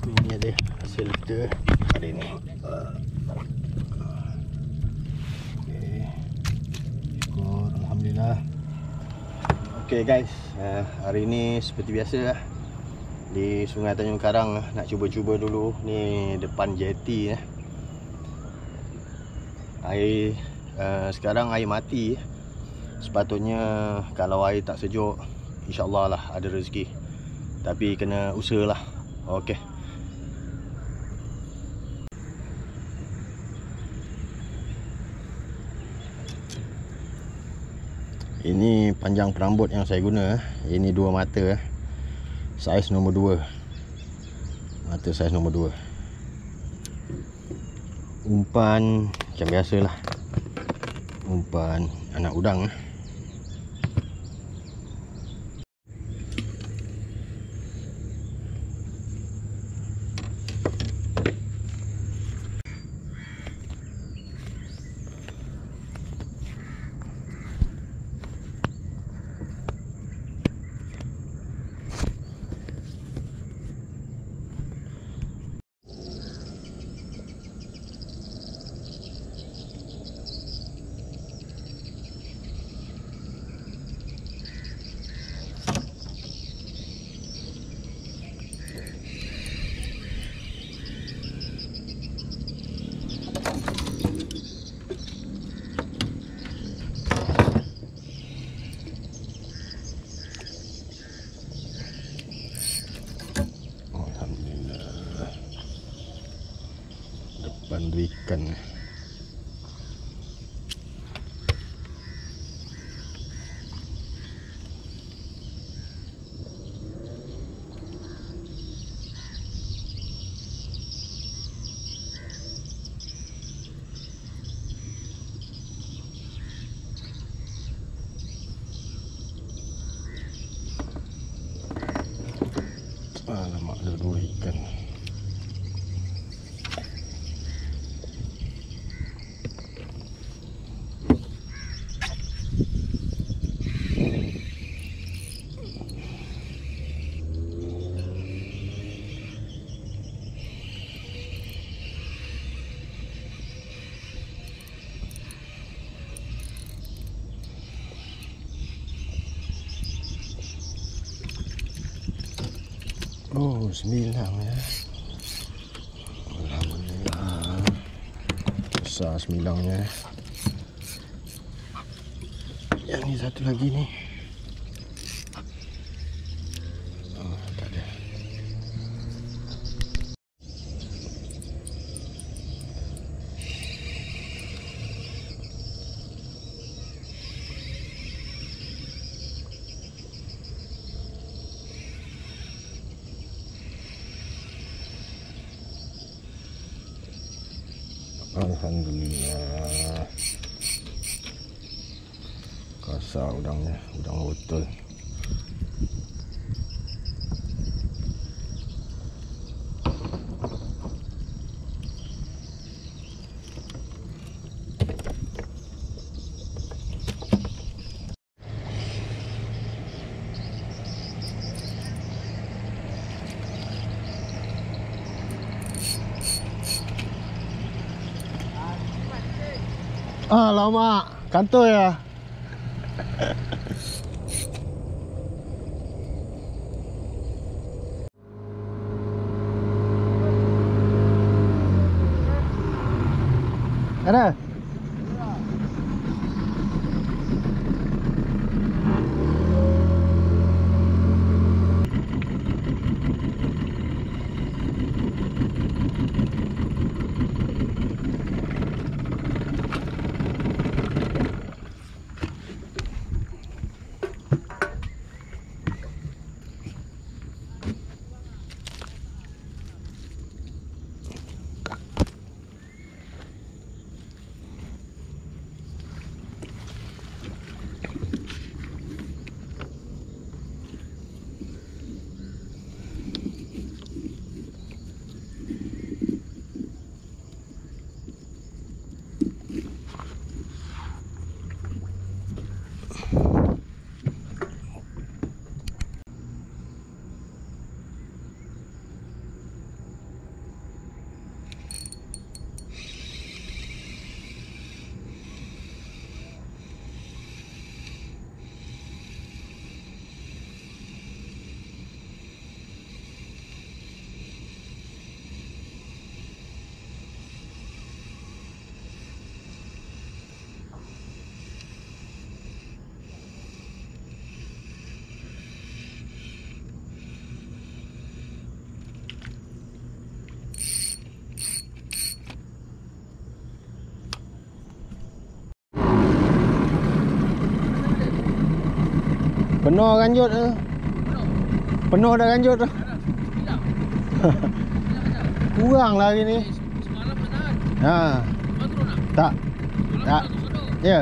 Ini ada hasil kita hari ni. Okay. Syukur, Alhamdulillah. Okay guys, hari ni seperti biasa lah, di Sungai Tanjung Karang nak cuba-cuba dulu. Ni depan jeti. Air sekarang air mati. Sepatutnya kalau air tak sejuk, InsyaAllah lah ada rezeki. Tapi kena usaha lah. Okay. Ini panjang perambut yang saya guna. Ini 2 mata. Saiz nombor 2. Mata saiz nombor 2. Umpan macam biasalah. Umpan anak udang. Bandu ikan. Alamak, ada 2 ikan. Oh, 9 ya. Alhamdulillah. Besar 9-nya. Yang ni satu lagi ni. Oh, tak ada. Alhamdulillah. Kasar udangnya, udang botol. Alamak, kantor ya. Ada? Penuh ganjut tu. Penuh dah ganjut tu. Kurang lah hari ni. Semalam dah tahan. Ha. Semalam turun tak? Tak. Semalam Tak. dah turun. Ya.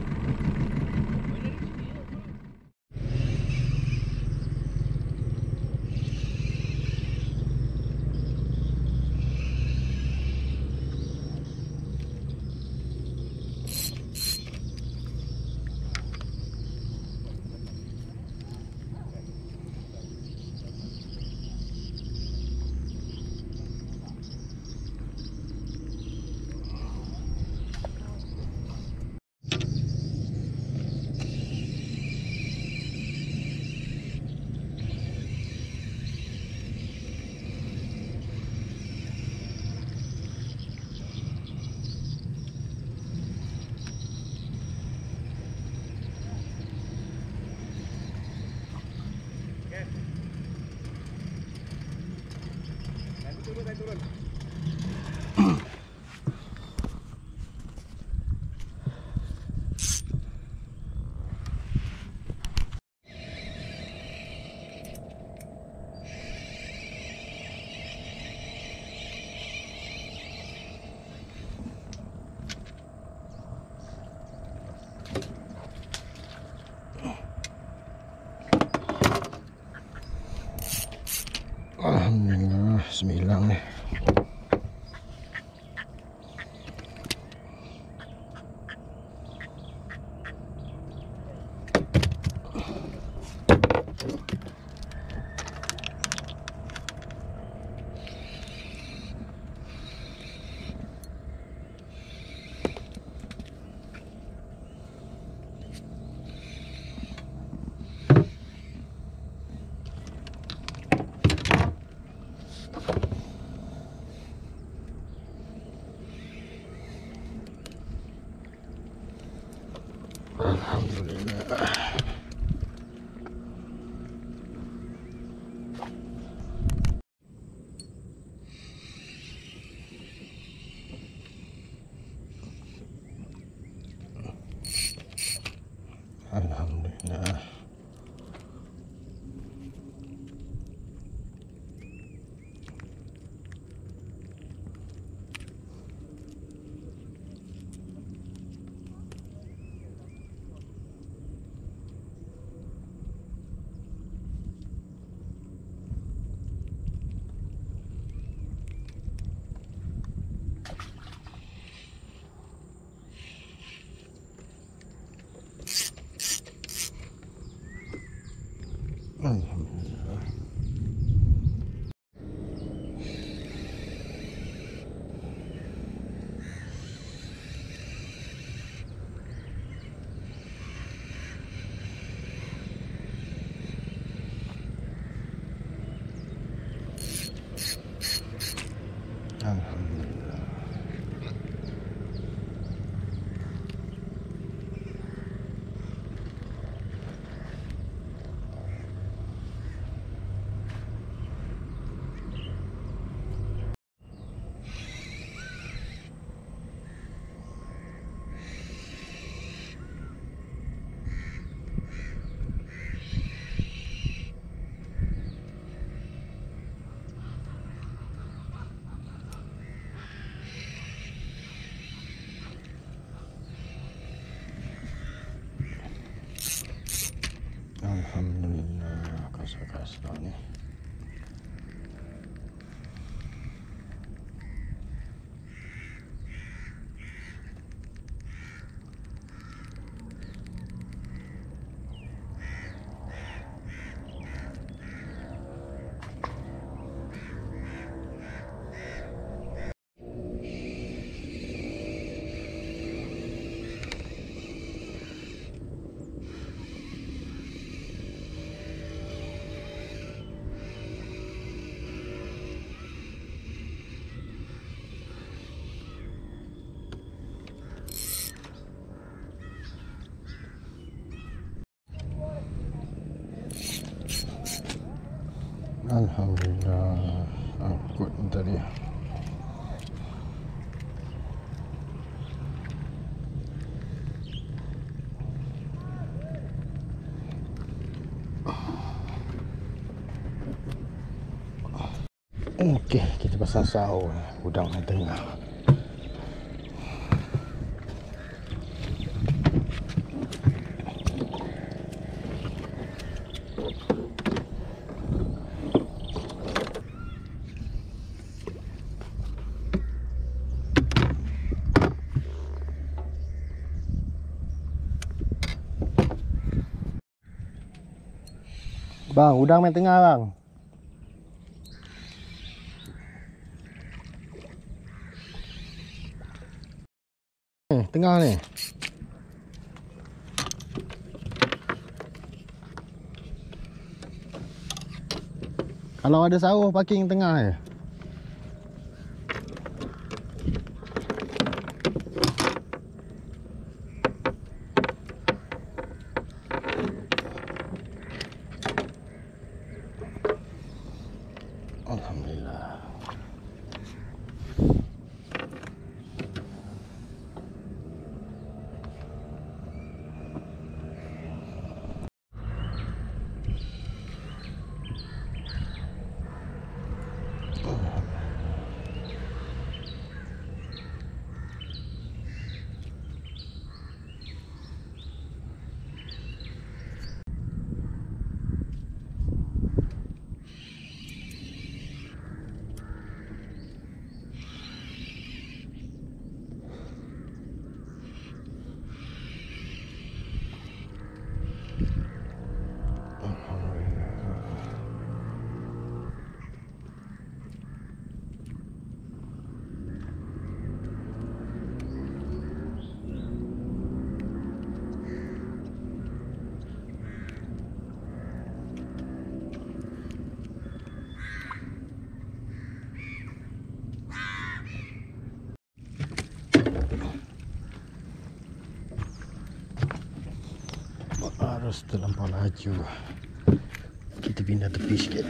Alhamdulillah, 9 ni. Alhamdulillah. Alhamdulillah. Alhamdulillah. Alhamdulillah. Alhamdulillah, kasar-kasar ni. Alhamdulillah, angkut tadi. Okey, kita pasang sahur udang yang tengah. Bang, udang main tengah bang. Tengah ni. Kalau ada sawah parking tengah je. Alhamdulillah. Arus terlampau laju. Kita pindah tepi sikit.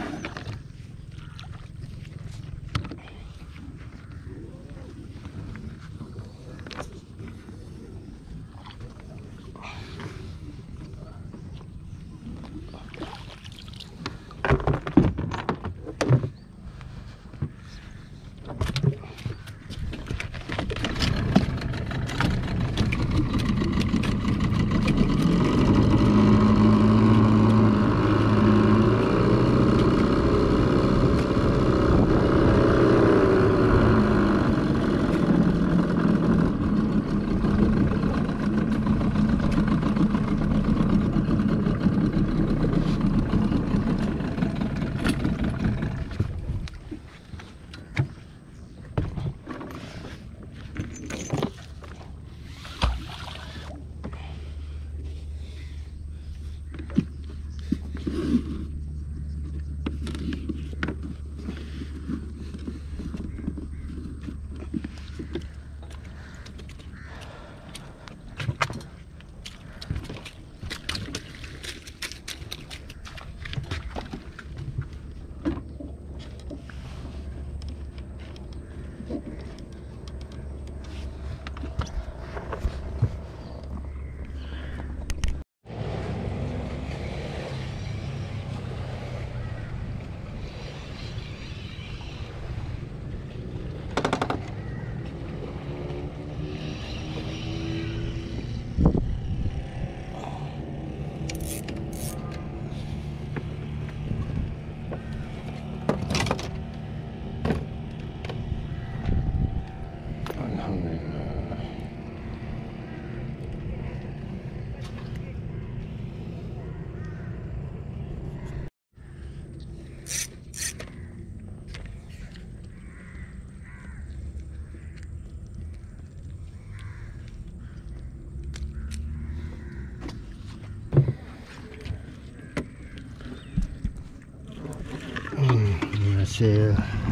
Hasil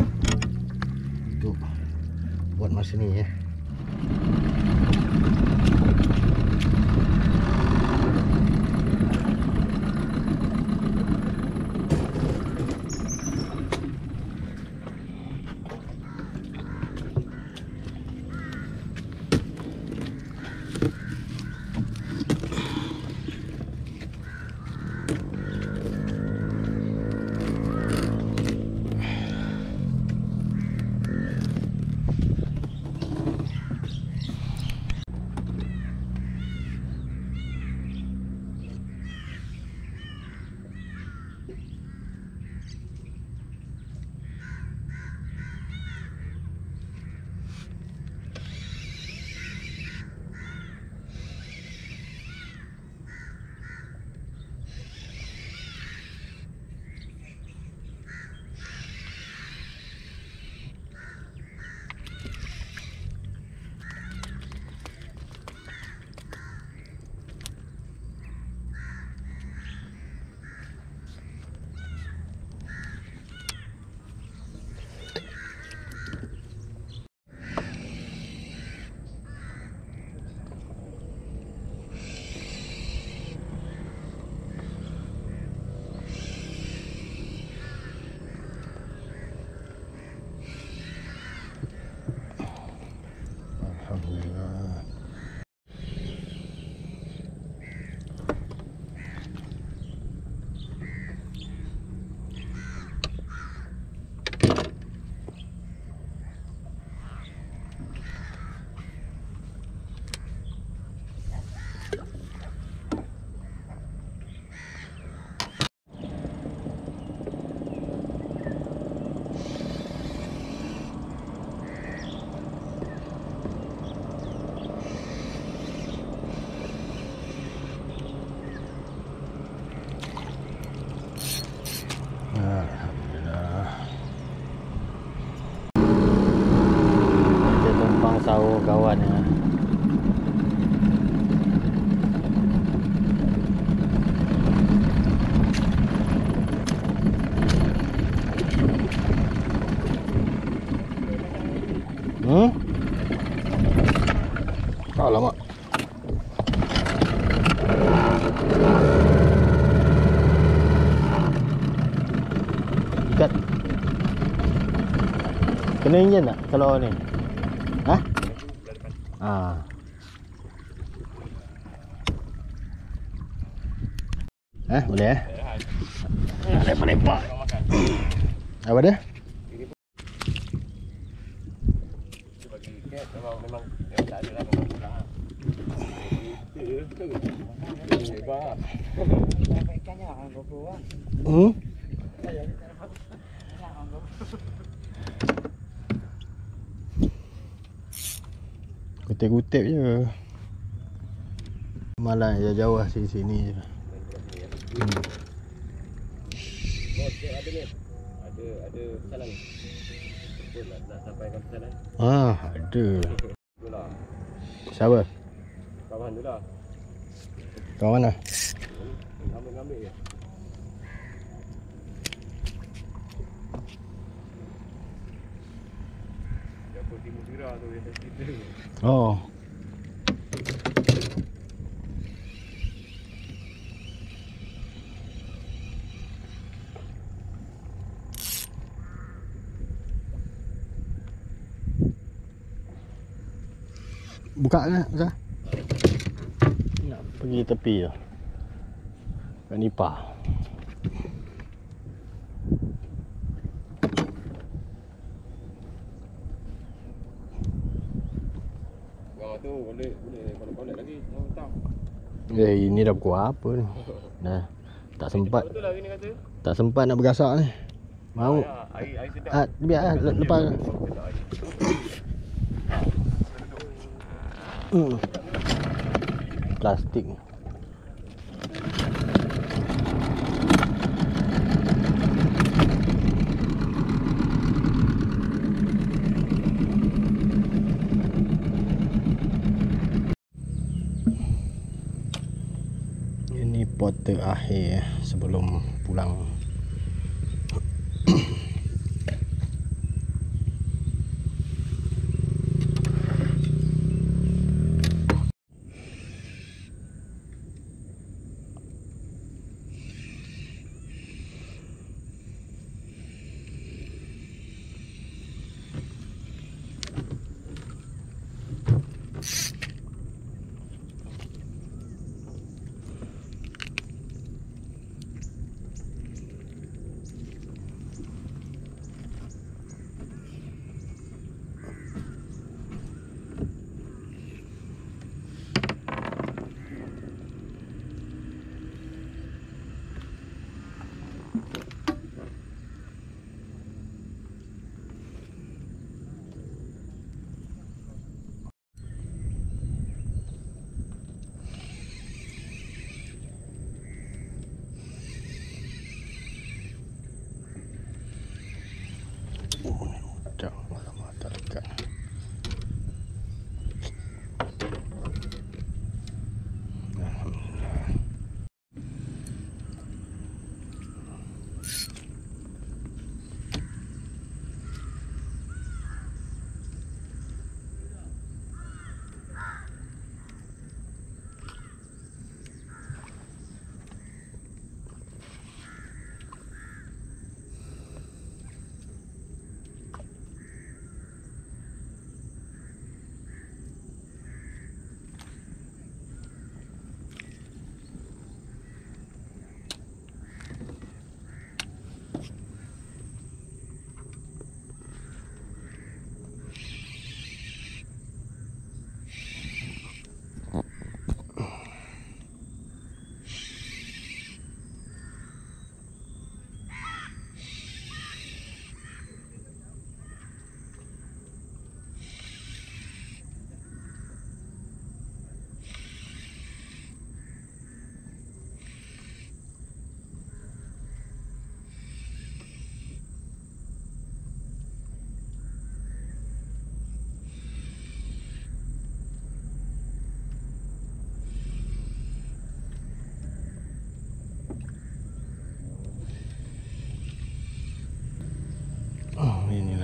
untuk buat masa ni ya. Oh, kawan ya. Alamak. Ikat. Kena enjin tak kalau ni? Hah? Boleh lepak-lepak. Apa dia? Kutip-kutip je. Malah jauh-jauh sini je. Ada pesanan. Nak sampaikan pesanan. Ada. Siapa? Kawan tu lah. Kawan mana? Ambil je. Dapur Timur Sira tu yang saya cerita. Oh. Buka kan? Buka. Nak pergi tepi tu. Kat Nipah. Orang tu boleh connect lagi. Ini dah pukul apa ni? Dah tak sempat. Betul lah ni kata. Tak sempat nak bergasak ni. Mau. Air sedap. Biar lepas. Plastik. Ini pot terakhir sebelum pulang.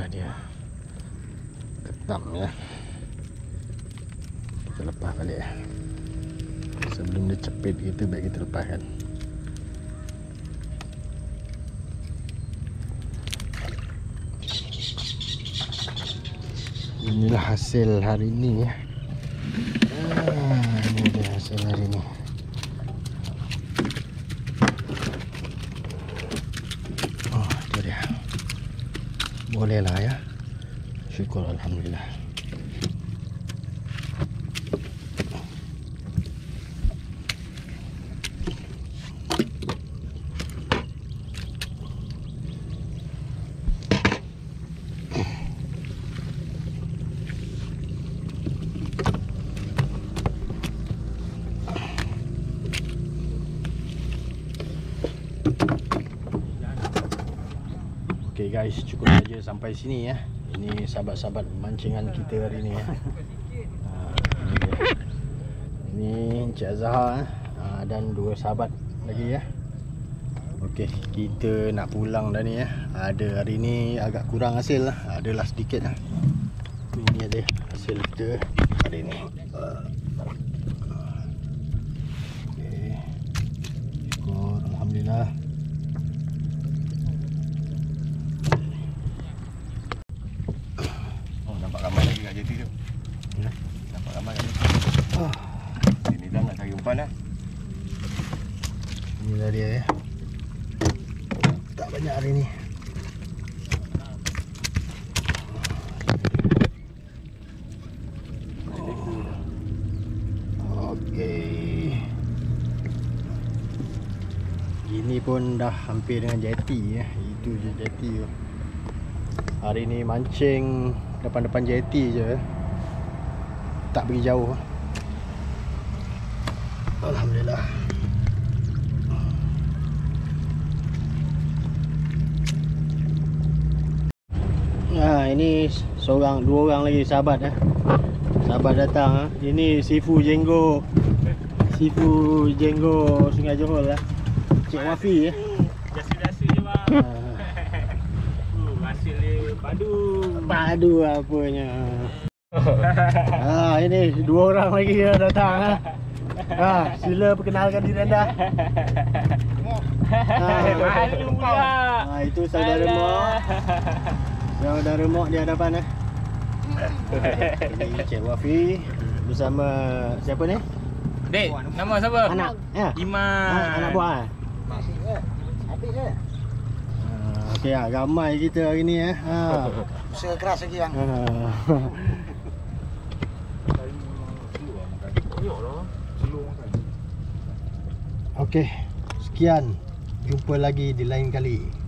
Inilah dia. Ketam ya. Kita lepas balik ya. Sebelum dia cepit kita, baik kita lepaskan. Inilah hasil hari ini ya. Ini dia hasil hari ini. Oh, itu dia. Boleh lah ya. Syukur alhamdulillah. Okay guys, cukup saja sampai sini ya. Ini sahabat-sahabat mancingan kita hari ni ya. Ini dia. Ini Encik Azhar dan dua sahabat lagi ya. Okey, kita nak pulang dah ni ya. Ada hari ni agak kurang hasil lah. Adalah sedikit lah. Ini dia hasil kita hari ni. Okey. Syukur alhamdulillah. Ramai lagi kat jeti tu. Ya. Nampak ramai kat jeti. Sini dah nak cari umpan dah. Inilah dia ya. Tak banyak hari ni. Okey. Gini pun dah hampir dengan jeti ya. Itu je jeti tu. Hari ni mancing depan-depan jeti je. Tak pergi jauh. Alhamdulillah. Ini dua orang lagi sahabat ya. Sahabat datang. Ini Sifu Jenggo. Sifu Jenggo Sungai Johor lah. Cik Wafi ya. Biasa-biasa je bang. Hasil dia padu. Padu apanya. Ini dua orang lagi yang datang. Sila perkenalkan diri anda. Malu pula. Itu saudara Mok. Saudara Mok di hadapan Ini Cik Wafi bersama siapa ni? Dek, nama siapa? Anak. Iman. Anak buah. Habis ke? Okey ramai kita hari ni Usaha keras lagi bang. Okey, sekian. Jumpa lagi di lain kali.